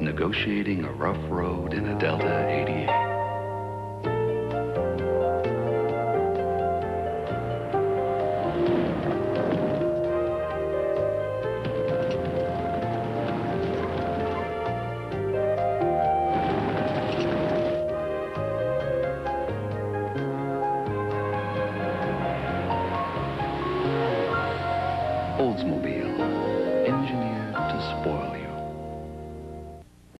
negotiating a rough road in a Delta 88. Oldsmobile, engineered to spoil you.